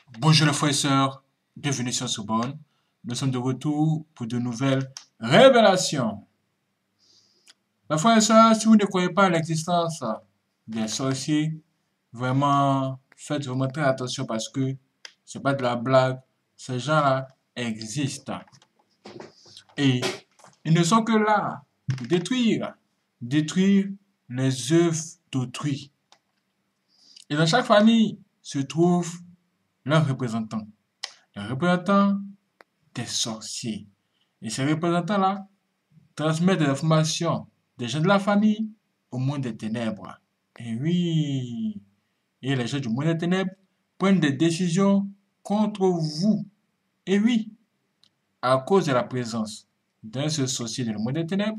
Bonjour les frères et sœurs, bienvenue sur Sorbonne. Nous sommes de retour pour de nouvelles révélations. Mes frères et sœurs, si vous ne croyez pas à l'existence des sorciers, vraiment, faites vraiment très attention parce que c'est pas de la blague. Ces gens-là existent. Et ils ne sont que là pour détruire les œuvres d'autrui. Et dans chaque famille se trouve leur représentant. Le représentant des sorciers. Et ces représentants-là transmettent des informations des gens de la famille au monde des ténèbres. Et oui, et les gens du monde des ténèbres prennent des décisions contre vous. Et oui, à cause de la présence d'un seul sorcier dans le monde des ténèbres,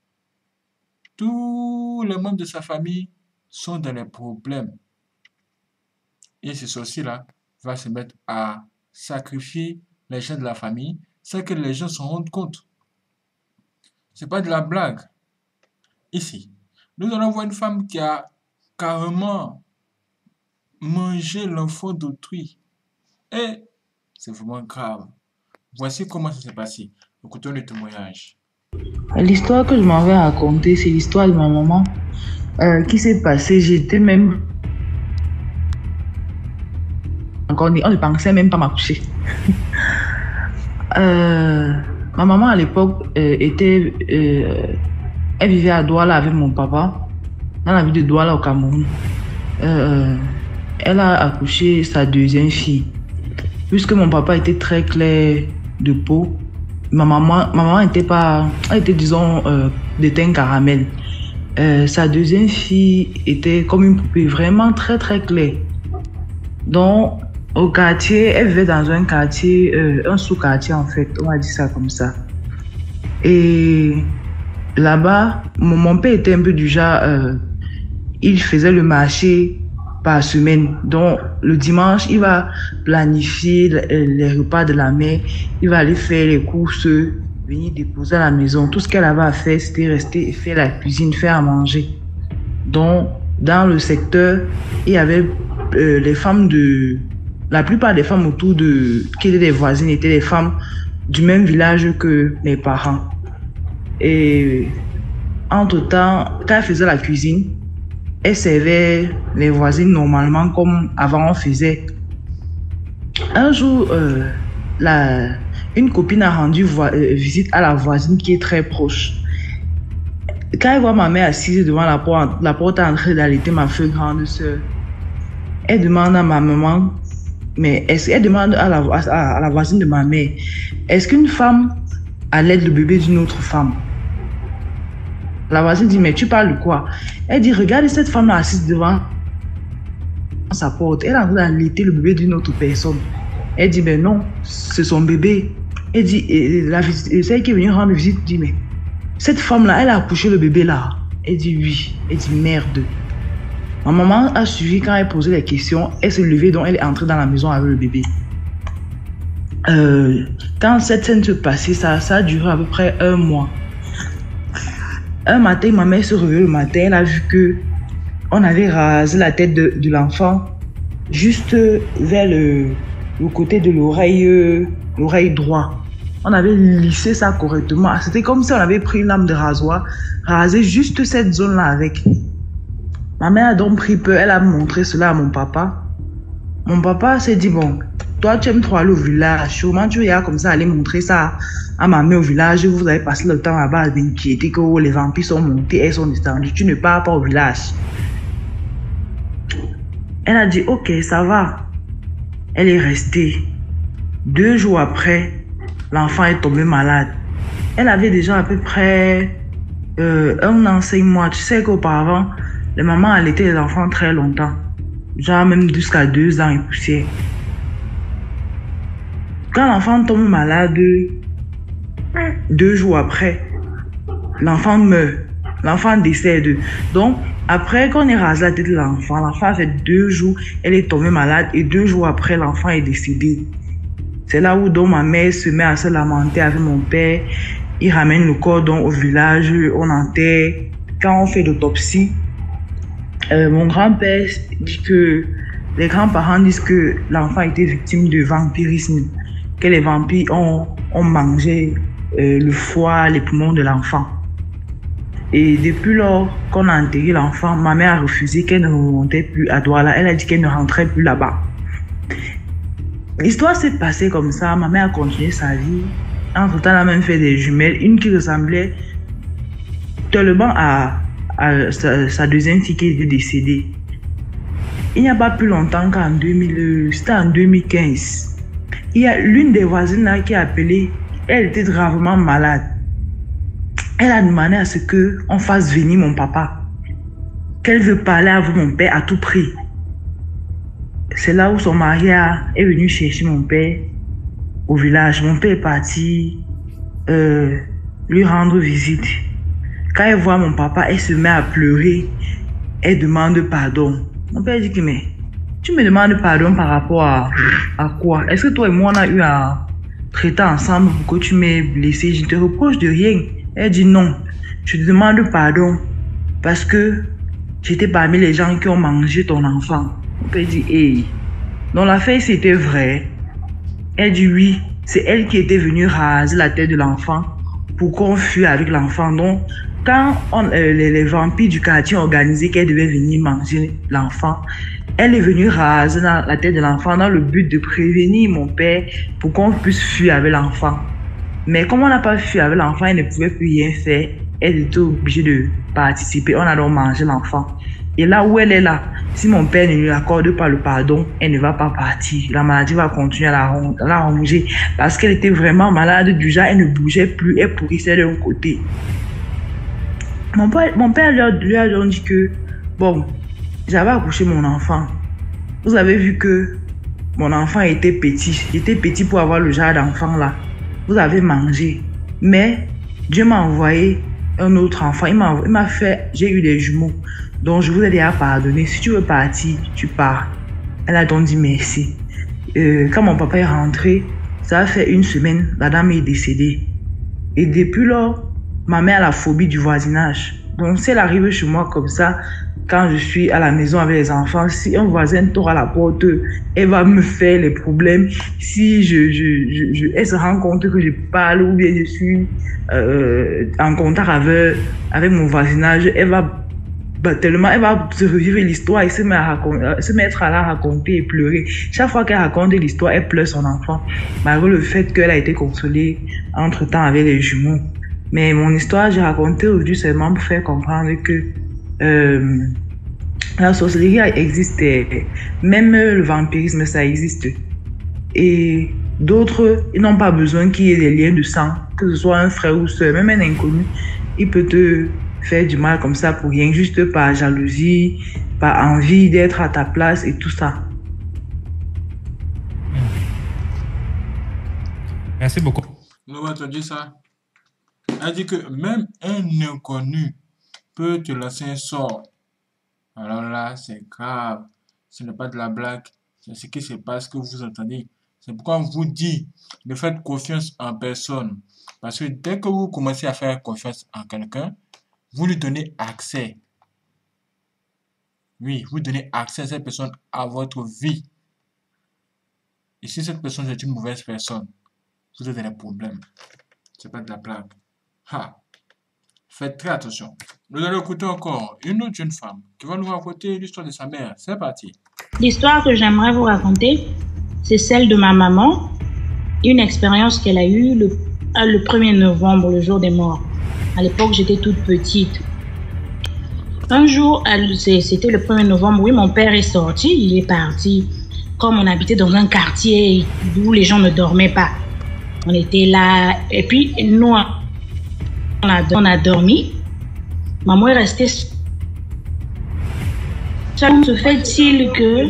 tous les membres de sa famille sont dans les problèmes. Et ce sorcier-là va se mettre à sacrifier les gens de la famille sans que les gens s'en rendent compte. C'est pas de la blague. Ici, nous allons voir une femme qui a carrément mangé l'enfant d'autrui. Et c'est vraiment grave. Voici comment ça s'est passé. Écoutons le témoignage. L'histoire que je m'en vais raconter, c'est l'histoire de ma maman qui s'est passée. J'étais même encore née. On ne pensait même pas m'accoucher. Ma maman à l'époque elle vivait à Douala avec mon papa, dans la ville de Douala au Cameroun. Elle a accouché sa deuxième fille. Puisque mon papa était très clair de peau, ma maman était pas, elle était disons de teint caramel. Sa deuxième fille était comme une poupée, vraiment très très claire. Donc au quartier, elle vivait dans un quartier, un sous-quartier en fait, on va dire ça comme ça. Et là-bas, mon père était un peu du genre, il faisait le marché par semaine. Donc le dimanche, il va planifier les repas de la mère, il va aller faire les courses, venir déposer à la maison. Tout ce qu'elle avait à faire, c'était rester et faire la cuisine, faire à manger. Donc dans le secteur, il y avait les femmes de... La plupart des femmes qui étaient des voisines étaient des femmes du même village que mes parents. Et entre-temps, quand elle faisait la cuisine, elle servait les voisines normalement comme avant on faisait. Un jour, une copine a rendu visite à la voisine qui est très proche. Quand elle voit ma mère assise devant la porte en train d'allaiter ma fille grande soeur, elle demande à ma maman, elle demande à la voisine de ma mère, est-ce qu'une femme allait le bébé d'une autre femme? La voisine dit, mais tu parles de quoi? Elle dit, regarde cette femme assise devant sa porte, elle est en train d'allaiter le bébé d'une autre personne. Elle dit, mais non, c'est son bébé. Elle dit, celle qui est venue rendre visite dit, mais cette femme-là, elle a accouché le bébé là. Elle dit, oui. Elle dit, merde. Ma maman a suivi quand elle posait les questions, elle s'est levée, donc elle est entrée dans la maison avec le bébé. Quand cette scène se passait, ça a duré à peu près un mois. Un matin, ma mère se réveille le matin, elle a vu que on avait rasé la tête de l'enfant juste vers le côté de l'oreille droite. On avait lissé ça correctement. C'était comme si on avait pris une lame de rasoir, rasé juste cette zone-là avec. Ma mère a donc pris peur, elle a montré cela à mon papa. Mon papa s'est dit, bon, toi tu aimes trop aller au village, sûrement tu vas comme ça aller montrer ça à ma mère au village, vous avez passé le temps là-bas à m'inquiéter que les vampires sont montés, elles sont descendues, tu ne pars pas au village. Elle a dit, ok, ça va. Elle est restée. 2 jours après, l'enfant est tombé malade. Elle avait déjà à peu près 1 an, 5 mois. Tu sais qu'auparavant, les mamans allaitaient les enfants très longtemps. Genre même jusqu'à 2 ans et poussière. Quand l'enfant tombe malade, 2 jours après, l'enfant meurt. L'enfant décède. Donc, après qu'on ait rasé la tête de l'enfant a fait 2 jours, elle est tombée malade et 2 jours après, l'enfant est décédé. C'est là où donc ma mère se met à se lamenter avec mon père. Il ramène le corps donc au village, on enterre. Quand on fait l'autopsie, mon grand-père dit que les grands-parents disent que l'enfant a été victime de vampirisme, que les vampires ont mangé le foie, les poumons de l'enfant. Et depuis lors qu'on a enterré l'enfant, ma mère a refusé qu'elle ne remontait plus à Douala. Elle a dit qu'elle ne rentrait plus là-bas. L'histoire s'est passée comme ça. Ma mère a continué sa vie. Entre-temps, elle a même fait des jumelles. Une qui ressemblait tellement à sa deuxième fille qui était décédée. Il n'y a pas plus longtemps qu'en 2015. Il y a l'une des voisines là qui a appelé. Elle était gravement malade. Elle a demandé à ce qu'on fasse venir mon papa. Qu'elle veut parler avec mon père à tout prix. C'est là où son mari est venu chercher mon père au village. Mon père est parti lui rendre visite. Quand elle voit mon papa, elle se met à pleurer. Elle demande pardon. Mon père dit que mais tu me demandes pardon par rapport à quoi? Est-ce que toi et moi on a eu à traiter ensemble pour que tu m'aies blessé? Je ne te reproche de rien. Elle dit non, je te demande pardon parce que j'étais parmi les gens qui ont mangé ton enfant. Mon père dit, hey. Donc l'affaire c'était vrai. Elle dit oui, c'est elle qui était venue raser la tête de l'enfant pour qu'on fuit avec l'enfant. Donc quand les vampires du quartier ont organisé qu'elle devait venir manger l'enfant, elle est venue raser la tête de l'enfant dans le but de prévenir mon père pour qu'on puisse fuir avec l'enfant. Mais comme on n'a pas fui avec l'enfant, elle ne pouvait plus rien faire. Elle était obligée de participer. On a donc mangé l'enfant. Et là où elle est là, si mon père ne lui accorde pas le pardon, elle ne va pas partir. La maladie va continuer à la ronger. Parce qu'elle était vraiment malade du genre, elle ne bougeait plus, elle pourrissait d'un côté. Mon père lui a donc dit que, bon, j'avais accouché mon enfant. Vous avez vu que mon enfant était petit. J'étais petit pour avoir le genre d'enfant là. Vous avez mangé. Mais Dieu m'a envoyé un autre enfant. Il m'a fait, j'ai eu des jumeaux. Donc je vous ai déjà pardonné. Si tu veux partir, tu pars. Elle a donc dit merci. Quand mon papa est rentré, ça a fait 1 semaine, la dame est décédée. Et depuis lors, ma mère a la phobie du voisinage. Donc si elle arrive chez moi comme ça, quand je suis à la maison avec les enfants, si un voisin tourne à la porte, elle va me faire les problèmes. Si elle se rend compte que je parle ou bien je suis en contact avec mon voisinage, elle va se revivre l'histoire et se mettre à la raconter et pleurer. Chaque fois qu'elle raconte l'histoire, elle pleure son enfant, malgré le fait qu'elle a été consolée entre-temps avec les jumeaux. Mais mon histoire, j'ai raconté aujourd'hui seulement pour faire comprendre que la sorcellerie existe, même le vampirisme, ça existe. Et d'autres, ils n'ont pas besoin qu'il y ait des liens de sang, que ce soit un frère ou soeur, même un inconnu, il peut te faire du mal comme ça pour rien, juste par jalousie, par envie d'être à ta place et tout ça. Merci beaucoup. Nous avons entendu ça. Elle dit que même un inconnu peut te lancer un sort. Alors là, c'est grave. Ce n'est pas de la blague. C'est ce qui se passe que vous entendez. C'est pourquoi on vous dit de faire confiance en personne. Parce que dès que vous commencez à faire confiance en quelqu'un, vous lui donnez accès. Oui, vous donnez accès à cette personne à votre vie. Et si cette personne est une mauvaise personne, vous avez des problèmes. C'est pas de la blague. Ha! Faites très attention. Nous allons écouter encore une autre jeune femme qui va nous raconter l'histoire de sa mère. C'est parti. L'histoire que j'aimerais vous raconter, c'est celle de ma maman. Une expérience qu'elle a eue le 1er novembre, le jour des morts. À l'époque, j'étais toute petite. Un jour, c'était le 1er novembre, oui, mon père est sorti, il est parti. Comme on habitait dans un quartier où les gens ne dormaient pas. On était là, et puis nous, on a dormi. Maman est restée. Comment se fait-il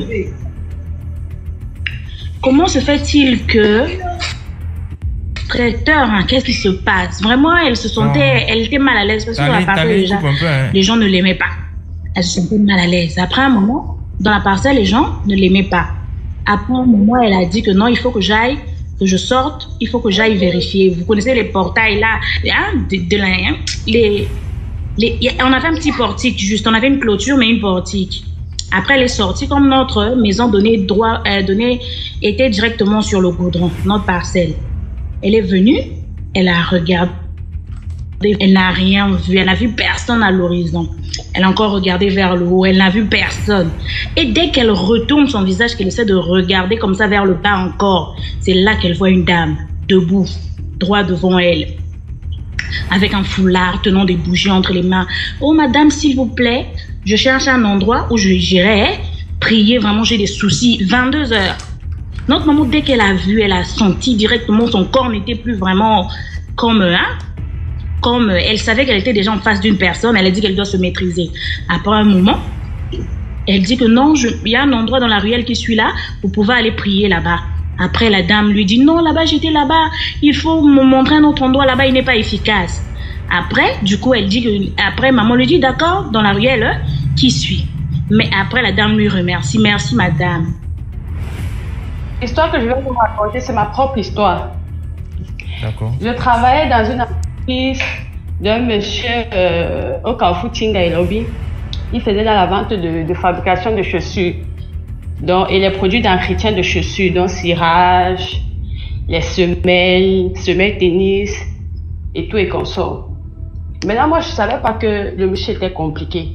que traiteur, hein, qu'est-ce qui se passe? Vraiment, elle était mal à l'aise parce que dans la parcelle, déjà, les gens ne l'aimaient pas. Elle se sentait mal à l'aise. Après un moment, dans la parcelle, les gens ne l'aimaient pas. Après un moment, elle a dit que non, il faut que je sorte, il faut que j'aille vérifier. Vous connaissez les portails là, hein, on avait un petit portique, juste, on avait une clôture, mais une portique. Après, elle est sortie comme notre maison était directement sur le goudron, notre parcelle. Elle est venue, elle a regardé, elle n'a rien vu, elle n'a vu personne à l'horizon. Elle a encore regardé vers le haut, elle n'a vu personne. Et dès qu'elle retourne son visage, qu'elle essaie de regarder comme ça vers le bas encore, c'est là qu'elle voit une dame, debout, droit devant elle, avec un foulard, tenant des bougies entre les mains. « Oh madame, s'il vous plaît, je cherche un endroit où j'irai prier, vraiment j'ai des soucis. » 22 heures. Notre maman, dès qu'elle a vu, elle a senti directement, son corps n'était plus vraiment comme elle savait qu'elle était déjà en face d'une personne, elle a dit qu'elle doit se maîtriser. Après un moment, elle dit que non, il y a un endroit dans la ruelle qui suit là, vous pouvez aller prier là-bas. Après, la dame lui dit, non, là-bas, j'étais là-bas, il faut me montrer un autre endroit là-bas, il n'est pas efficace. Après, du coup, elle dit que, après, maman lui dit, d'accord, dans la ruelle, qui suit. Mais après, la dame lui remercie, merci madame. L'histoire que je vais vous raconter, c'est ma propre histoire. D'accord. Je travaillais dans une entreprise d'un monsieur au Carrefour Tinga et Lobby. Il faisait dans la vente de fabrication de chaussures et les produits d'entretien de chaussures, donc cirage, les semelles tennis et tout et consort. Maintenant, moi, je ne savais pas que le monsieur était compliqué.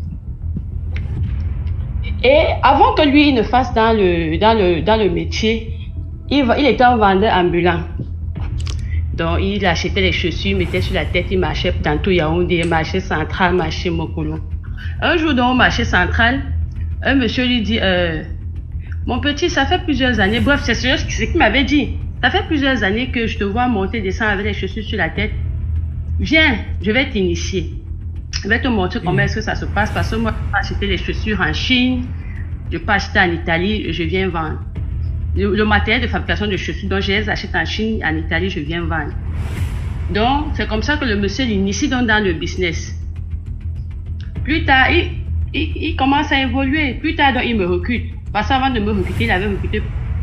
Et avant que lui ne fasse dans le métier, il était un vendeur ambulant. Donc, il achetait les chaussures, mettait sur la tête, il marchait tantôt Yaoundé, marché central, marché Mokolo. Un jour, dans le marché central, un monsieur lui dit, mon petit, ça fait plusieurs années, bref, c'est ce qu'il m'avait dit. Ça fait plusieurs années que je te vois monter, descendre avec les chaussures sur la tête. Viens, je vais t'initier. Je vais te montrer comment est-ce que ça se passe, parce que moi, je peux acheter les chaussures en Chine, je peux acheter en Italie, je viens vendre. Le matériel de fabrication de chaussures, donc je les achète en Chine, en Italie, je viens vendre. Donc, c'est comme ça que le monsieur l'initie dans le business. Plus tard, il commence à évoluer. Plus tard, donc, il me recrute. Parce qu'avant de me recruter, il avait recruté.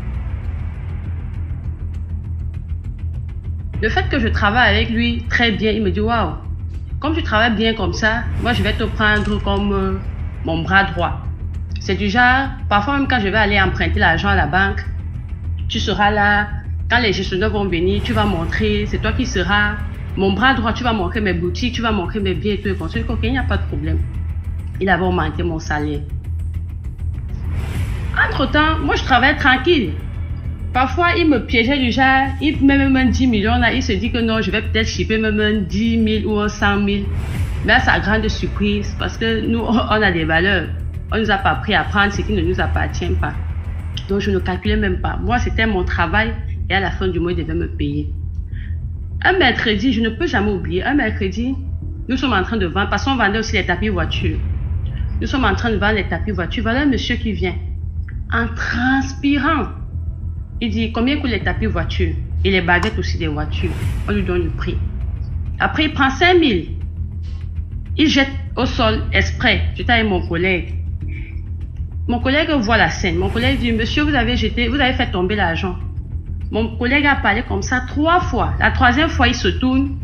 Le fait que je travaille avec lui très bien, il me dit, waouh, comme tu travailles bien comme ça, moi, je vais te prendre comme mon bras droit. C'est du genre, parfois même quand je vais aller emprunter l'argent à la banque, tu seras là, quand les gestionnaires vont venir, tu vas montrer, c'est toi qui seras mon bras droit, tu vas montrer mes boutiques, tu vas montrer mes biens et tout. Et pour ça, il n'y a pas de problème. Il avait augmenté mon salaire. Entre-temps, moi je travaille tranquille. Parfois, il me piégeait du genre, il met même 10 millions là, il se dit que non, je vais peut-être shipper même 10 000 ou 100 000. Mais à sa grande surprise, parce que nous, on a des valeurs. On ne nous a pas appris à prendre ce qui ne nous appartient pas. Donc, je ne calculais même pas. Moi, c'était mon travail et à la fin du mois, il devait me payer. Un mercredi, je ne peux jamais oublier, un mercredi, nous sommes en train de vendre, parce qu'on vendait aussi les tapis voitures. Nous sommes en train de vendre les tapis voitures. Voilà un monsieur qui vient, en transpirant. Il dit, combien coûtent les tapis voitures? Et les baguettes aussi des voitures. On lui donne le prix. Après, il prend 5 000. Il jette au sol exprès. J'étais avec mon collègue. Mon collègue voit la scène. Mon collègue dit, monsieur, vous avez fait tomber l'argent. Mon collègue a parlé comme ça 3 fois. La 3e fois, il se tourne.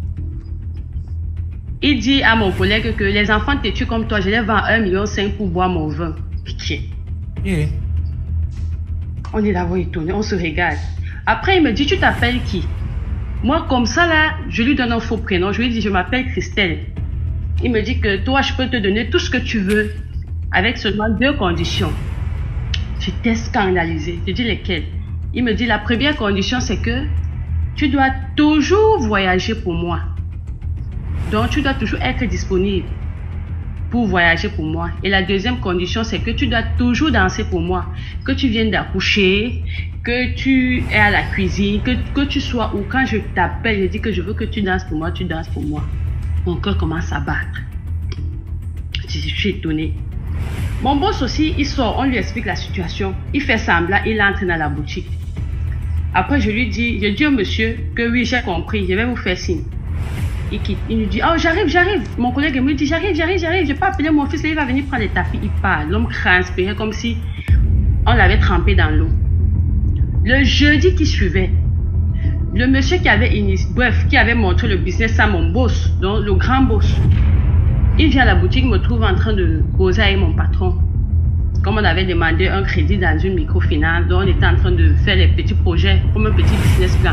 Il dit à mon collègue que les enfants têtus comme toi, je les vends 1,5 million pour boire mon vin. Pitié. Yeah. On est là-bas étonné, on se regarde. Après, il me dit, tu t'appelles qui? Moi, comme ça, là, je lui donne un faux prénom. Je lui dis, je m'appelle Christelle. Il me dit que toi, je peux te donner tout ce que tu veux, avec seulement 2 conditions. J'étais scandalisée. Je dis lesquelles? Il me dit, la première condition, c'est que tu dois toujours voyager pour moi. Donc, tu dois toujours être disponible pour voyager pour moi. Et la deuxième condition, c'est que tu dois toujours danser pour moi. Que tu viennes d'accoucher, que tu es à la cuisine, que tu sois où. Quand je t'appelle, je dis que je veux que tu danses pour moi, tu danses pour moi. Mon cœur commence à battre. Je suis étonnée. Mon boss aussi, il sort, on lui explique la situation. Il fait semblant, il entre dans la boutique. Après, je dis au monsieur que oui, j'ai compris, je vais vous faire signe. Il quitte. Il nous dit, oh, j'arrive. Mon collègue me dit, j'arrive. Je vais pas appeler mon fils, il va venir prendre les tapis. Il part. L'homme transpirait comme si on l'avait trempé dans l'eau. Le jeudi qui suivait, le monsieur qui avait montré le business à mon boss, donc le grand boss, il vient à la boutique, me trouve en train de causer avec mon patron. Comme on avait demandé un crédit dans une microfinance, donc on était en train de faire les petits projets comme un petit business plan.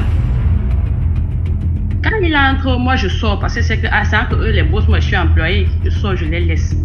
Quand il entre, moi je sors parce que c'est que entre eux les boss, moi je suis employé, je sors, je les laisse.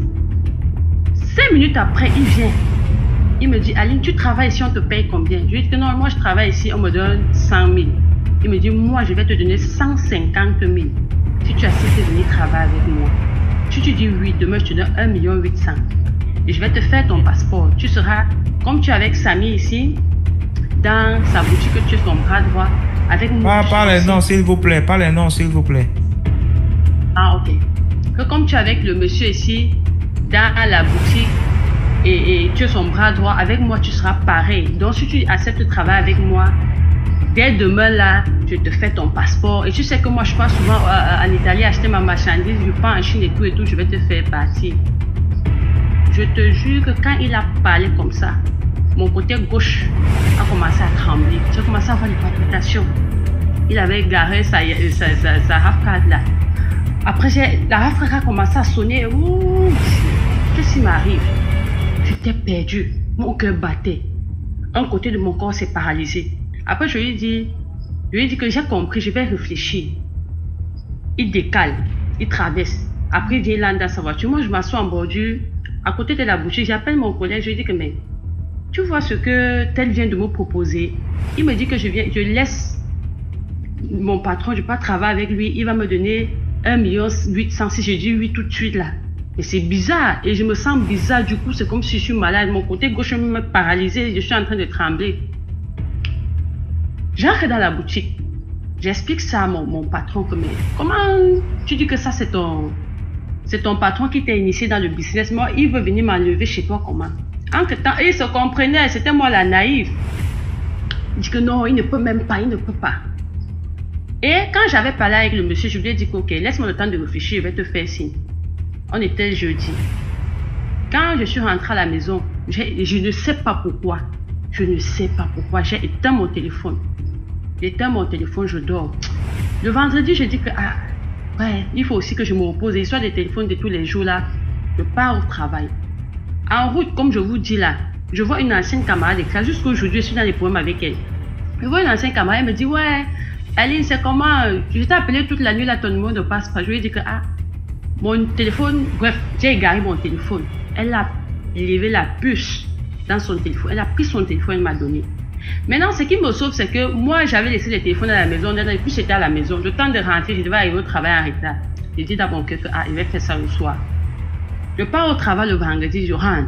5 minutes après, il vient. Il me dit, Aline, tu travailles ici, on te paye combien? Je lui dis que non, moi je travaille ici, on me donne 100 000. Il me dit, moi je vais te donner 150 000 si tu acceptes de venir travailler avec moi. Si tu dis oui, demain je te donne 1 800 000. Et je vais te faire ton passeport. Tu seras, comme tu es avec Samy ici, dans sa boutique, tu es son bras droit. Avec moi. Pas les noms, s'il vous plaît. Pas les noms, s'il vous plaît. Ah, ok. Que comme tu es avec le monsieur ici, dans la boutique, et tu es son bras droit, avec moi, tu seras pareil. Donc, si tu acceptes de travailler avec moi, dès demain, là, je te fais ton passeport. Et tu sais que moi, je pars souvent en Italie acheter ma marchandise, je pars en Chine et tout, je vais te faire partir. Je te jure que quand il a parlé comme ça, mon côté gauche a commencé à trembler. J'ai commencé à avoir des palpitations. Il avait garé sa rafcade là. Après, la rafcade a commencé à sonner. Qu'est-ce qui m'arrive? J'étais perdu. Mon cœur battait. Un côté de mon corps s'est paralysé. Après, je lui ai dit que j'ai compris, je vais réfléchir. Il décale, il traverse. Après, il vient là dans sa voiture. Moi, je m'assois en bordure, à côté de la boutique. J'appelle mon collègue, je lui dis que, mais tu vois ce que tel vient de me proposer. Il me dit que je laisse mon patron, je ne vais pas travailler avec lui. Il va me donner 1 800 000 si je dis oui tout de suite là. Et c'est bizarre. Et je me sens bizarre. Du coup, c'est comme si je suis malade. Mon côté gauche me paralysé. Je suis en train de trembler. J'entre dans la boutique. J'explique ça à mon patron. Comment tu dis que ça, c'est ton patron qui t'a initié dans le business. Moi, il veut venir m'enlever chez toi comment? Entre-temps, il se comprenait. C'était moi la naïve. Il dit que non, il ne peut même pas. Il ne peut pas. Et quand j'avais parlé avec le monsieur, je lui ai dit que ok, laisse-moi le temps de réfléchir. Je vais te faire signe. On était jeudi. Quand je suis rentrée à la maison, je ne sais pas pourquoi. Je ne sais pas pourquoi. J'ai éteint mon téléphone. J'ai éteint mon téléphone, je dors. Le vendredi, je dis que ouais, il faut aussi que je me repose. L'histoire des téléphones de tous les jours là, je pars au travail. En route, comme je vous dis là, je vois une ancienne camarade de classe. Jusqu'aujourd'hui, je suis dans les problèmes avec elle. Je vois une ancienne camarade, elle me dit ouais, Aline, c'est comment? Je t'ai appelé toute la nuit là, ton numéro ne passe pas. Je lui ai dit que mon téléphone, bref, j'ai égaré mon téléphone. Elle a levé la puce dans son téléphone. Elle a pris son téléphone, elle m'a donné. Maintenant, ce qui me sauve, c'est que moi, j'avais laissé les téléphones à la maison. Et puis, j'étais à la maison. Le temps de rentrer, je devais arriver au travail en retard. J'ai dit dans mon cœur que je vais faire ça le soir. Je pars au travail le vendredi, je rentre.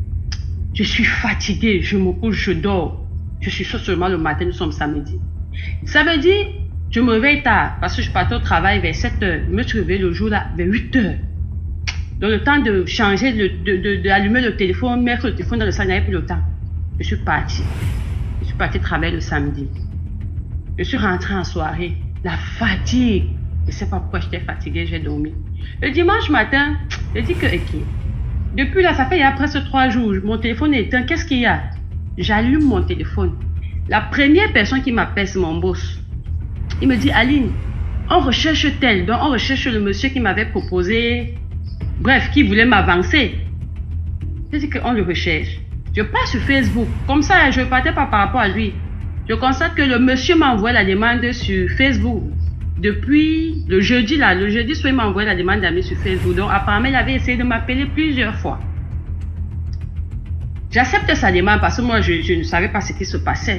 Je suis fatiguée, je me couche, je dors. Je suis sûre seulement le matin, nous sommes samedi. Ça veut dire, je me réveille tard parce que je partais au travail vers 7 h. Je me suis réveillée le jour là vers 8 h. Dans le temps de changer, d'allumer le téléphone, mettre le téléphone dans le sac, je n'avais plus le temps. Je suis partie. Je suis partie travailler le samedi. Je suis rentrée en soirée. La fatigue. Je ne sais pas pourquoi j'étais fatiguée, j'ai dormi. Le dimanche matin, je dis que, ok. Depuis là, ça fait il y a presque 3 jours. Mon téléphone est éteint. Qu'est-ce qu'il y a? J'allume mon téléphone. La première personne qui m'appelle, c'est mon boss. Il me dit, Aline, on recherche tel. Donc, on recherche le monsieur qui m'avait proposé. Bref, qui voulait m'avancer. Je dis qu'on le recherche. Je pars sur Facebook. Comme ça, je ne partais pas par rapport à lui. Je constate que le monsieur m'a envoyé la demande sur Facebook. Depuis le jeudi là, le jeudi soir, il m'a envoyé la demande d'amis sur Facebook. Donc, apparemment, il avait essayé de m'appeler plusieurs fois. J'accepte sa demande parce que moi, je ne savais pas ce qui se passait.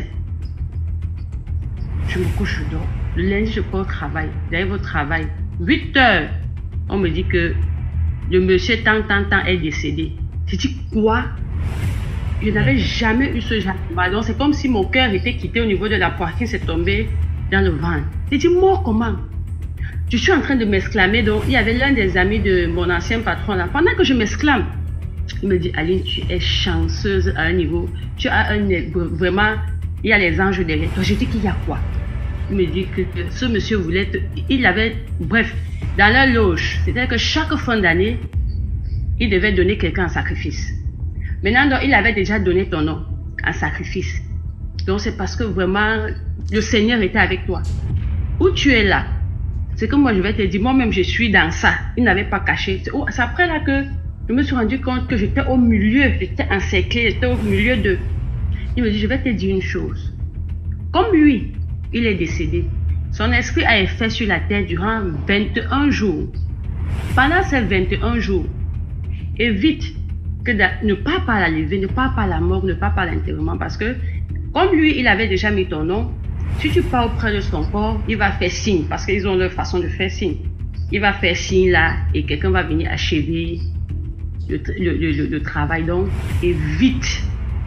Je me couche, je dors. Le lundi, je pars au travail. J'arrive au travail. 8 h, on me dit que le monsieur tant est décédé. J'ai dit quoi? Je n'avais jamais eu ce genre de mal. Donc, c'est comme si mon cœur était quitté au niveau de la poitrine, c'est tombé dans le ventre. J'ai dit, mort comment? Je suis en train de m'exclamer. Donc, il y avait l'un des amis de mon ancien patron là. Pendant que je m'exclame, il me dit, Aline, tu es chanceuse à un niveau. Tu as vraiment, il y a les anges derrière toi. Je dis qu'il y a quoi? Il me dit que ce monsieur voulait, il avait, bref, dans la loge, c'est-à-dire que chaque fin d'année, il devait donner quelqu'un en sacrifice. Maintenant, donc, il avait déjà donné ton nom en sacrifice. Donc, c'est parce que vraiment, le Seigneur était avec toi. Où tu es là, c'est que moi, je vais te dire, moi-même, je suis dans ça. Il n'avait pas caché. C'est après là que Je me suis rendu compte que j'étais au milieu, j'étais encerclée, j'étais au milieu de... Il me dit, je vais te dire une chose. Comme lui, il est décédé, son esprit a effet sur la terre durant 21 jours. Pendant ces 21 jours, évite que ne pas par la levée, ne pas par la mort, ne pas par l'enterrement, parce que comme lui, il avait déjà mis ton nom, si tu pars auprès de son corps, il va faire signe, parce qu'ils ont leur façon de faire signe. Il va faire signe là, et quelqu'un va venir achever le travail. Donc, évite.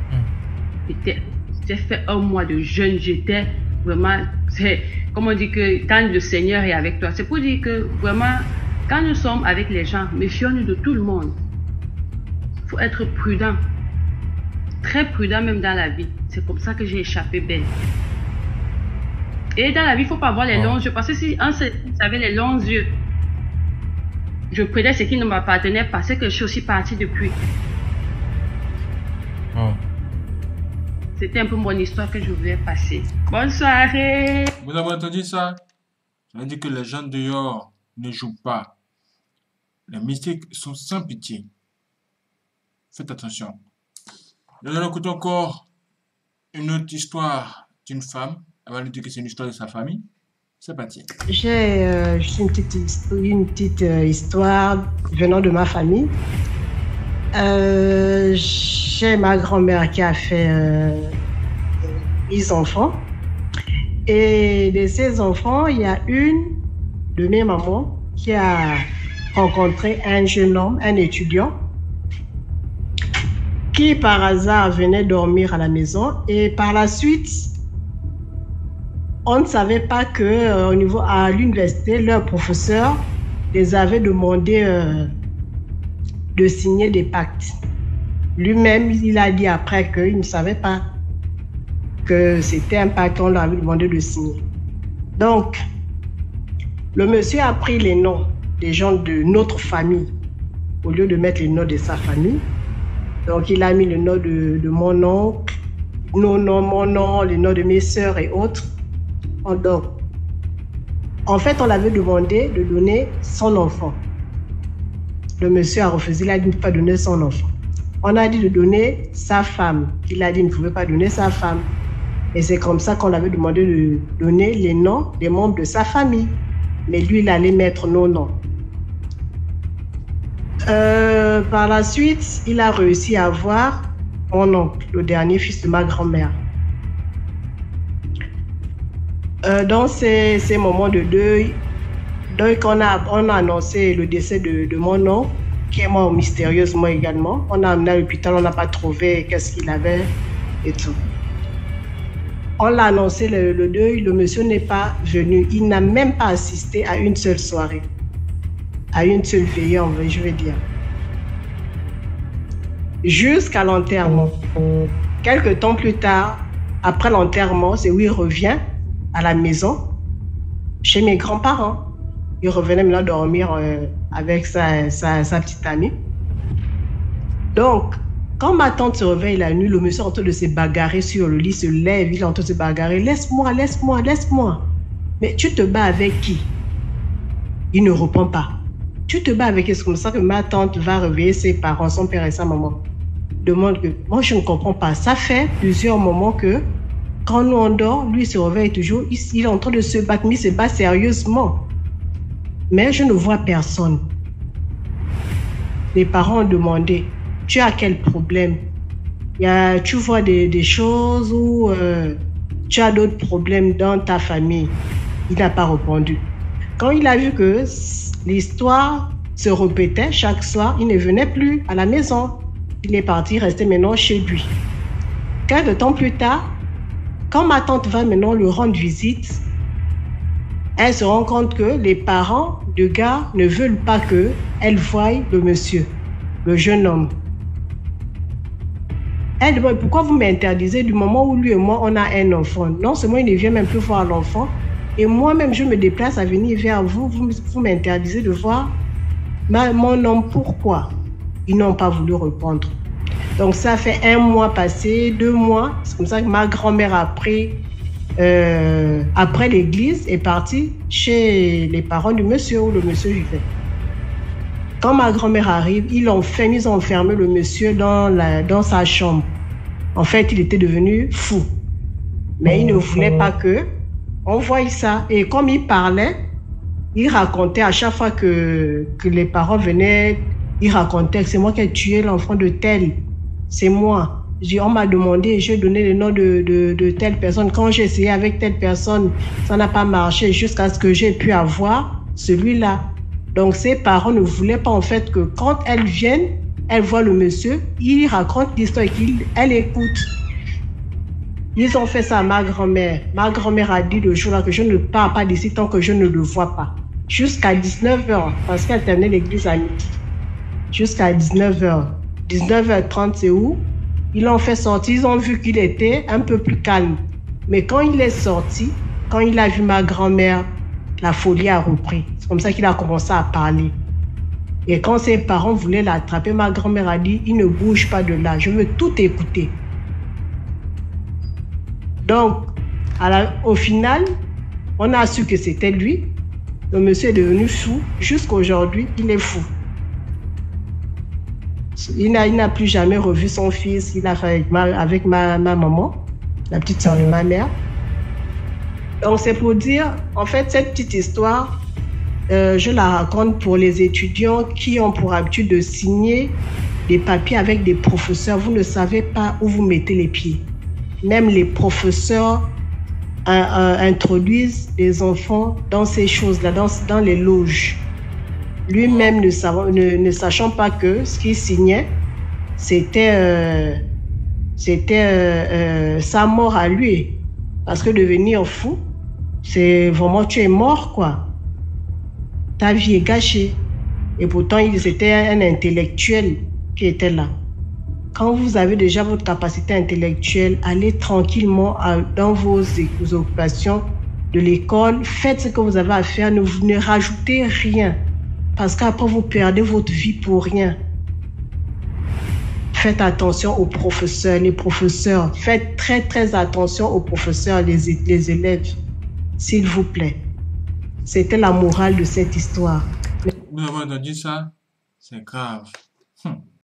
J'ai fait un mois de jeûne, j'étais vraiment, c'est comme on dit que quand le Seigneur est avec toi, c'est pour dire que vraiment, quand nous sommes avec les gens, méfions-nous de tout le monde. Il faut être prudent, très prudent même dans la vie. C'est comme ça que j'ai échappé belle. Et dans la vie, il ne faut pas avoir les longs yeux, parce que si un avait les longs yeux, je prenais ce qui ne m'appartenait pas, c'est que je suis aussi partie depuis. C'était un peu mon histoire que je voulais passer. Bonne soirée. Vous avez entendu ça? Ça veut dire que les gens dehors ne jouent pas. Les mystiques sont sans pitié. Faites attention. Nous allons écouter encore une autre histoire d'une femme. Elle va nous dire que c'est une histoire de sa famille. C'est parti. J'ai juste une petite histoire venant de ma famille. J'ai ma grand-mère qui a fait 10 enfants. Et de ces enfants, il y a une de mes mamans qui a rencontré un jeune homme, un étudiant, qui par hasard venait dormir à la maison. Et par la suite, on ne savait pas que au niveau à l'université, leur professeur les avait demandé de signer des pactes. Lui-même, il a dit après qu'il ne savait pas que c'était un pacte qu'on leur avait demandé de signer. Donc, le monsieur a pris les noms des gens de notre famille au lieu de mettre les noms de sa famille. Donc, il a mis le nom de mon oncle, mon nom, les noms de mes sœurs et autres. Donc, en fait, on l'avait demandé de donner son enfant. Le monsieur a refusé, il a dit de ne pas donner son enfant. On a dit de donner sa femme. Il a dit qu'il ne pouvait pas donner sa femme. Et c'est comme ça qu'on avait demandé de donner les noms des membres de sa famille. Mais lui, il allait mettre nos noms. Par la suite, il a réussi à avoir mon oncle, le dernier fils de ma grand-mère. Dans ces moments de deuil, donc on a annoncé le décès de mon oncle, qui est mort mystérieusement également. On a amené à l'hôpital, on n'a pas trouvé qu'est-ce qu'il avait et tout. On l'a annoncé le deuil, le monsieur n'est pas venu. Il n'a même pas assisté à une seule soirée, à une seule veillée, je vais dire. Jusqu'à l'enterrement. Quelques temps plus tard, après l'enterrement, c'est où il revient à la maison, chez mes grands-parents. Il revenait maintenant dormir avec sa petite amie. Donc, quand ma tante se réveille la nuit, le monsieur est en train de se bagarrer sur le lit, se lève, il est en train de se bagarrer. Laisse-moi, laisse-moi, laisse-moi. Mais tu te bats avec qui? Il ne répond pas. Tu te bats avec qui? C'est comme ça que ma tante va réveiller ses parents, son père et sa maman. Demande que, moi je ne comprends pas. Ça fait plusieurs moments que quand nous on dort, lui se réveille toujours, il est en train de se battre, mais il se bat sérieusement. Mais je ne vois personne. Les parents ont demandé, tu as quel problème? Tu vois des choses ou tu as d'autres problèmes dans ta famille? Il n'a pas répondu. Quand il a vu que l'histoire se répétait chaque soir, il ne venait plus à la maison. Il est parti, restait maintenant chez lui. Quelques temps plus tard, quand ma tante va maintenant lui rendre visite, elle se rend compte que les parents du gars ne veulent pas qu'elle voie le monsieur, le jeune homme. Elle demande, pourquoi vous m'interdisez du moment où lui et moi, on a un enfant? Non seulement il ne vient même plus voir l'enfant, et moi-même, je me déplace à venir vers vous, vous m'interdisez de voir mon homme. Pourquoi? Ils n'ont pas voulu répondre. Donc ça fait 1 mois passé, 2 mois. C'est comme ça que ma grand-mère a pris, après l'église, est partie chez les parents du monsieur où le monsieur vivait. Quand ma grand-mère arrive, ils ont enfermé le monsieur dans sa chambre. En fait, il était devenu fou. Mais il ne voulait pas on voie ça. Et comme il parlait, il racontait à chaque fois que les parents venaient, il racontait que c'est moi qui ai tué l'enfant de tel. C'est moi. On m'a demandé, j'ai donné le nom de telle personne. Quand j'ai essayé avec telle personne, ça n'a pas marché jusqu'à ce que j'ai pu avoir celui-là. Donc ses parents ne voulaient pas en fait que quand elles viennent, elles voient le monsieur, il raconte l'histoire et qu'elle écoute. Ils ont fait ça à ma grand-mère. Ma grand-mère a dit le jour-là que je ne pars pas d'ici tant que je ne le vois pas. Jusqu'à 19h, parce qu'elle terminait l'église à midi. Jusqu'à 19h. 19h30, c'est où? Ils l'ont fait sortir. Ils ont vu qu'il était un peu plus calme. Mais quand il est sorti, quand il a vu ma grand-mère, la folie a repris. C'est comme ça qu'il a commencé à parler. Et quand ses parents voulaient l'attraper, ma grand-mère a dit, il ne bouge pas de là, je veux tout écouter. Donc, au final, on a su que c'était lui. Le monsieur est devenu fou. Jusqu'à aujourd'hui, il est fou. Il n'a plus jamais revu son fils. Il a fait avec ma maman, la petite sœur de ma mère. Donc, c'est pour dire, en fait, cette petite histoire, je la raconte pour les étudiants qui ont pour habitude de signer des papiers avec des professeurs. Vous ne savez pas où vous mettez les pieds. Même les professeurs introduisent les enfants dans ces choses-là, dans les loges. Lui-même ne sachant pas que ce qu'il signait, c'était sa mort à lui. Parce que devenir fou, c'est vraiment tu es mort, quoi. Ta vie est gâchée. Et pourtant, c'était un intellectuel qui était là. Quand vous avez déjà votre capacité intellectuelle, allez tranquillement dans vos occupations de l'école. Faites ce que vous avez à faire. Ne rajoutez rien. Parce qu'après, vous perdez votre vie pour rien. Faites attention aux professeurs. Les professeurs, faites très, très attention aux professeurs, les élèves. S'il vous plaît. C'était la morale de cette histoire. Vous avez entendu ça? C'est grave.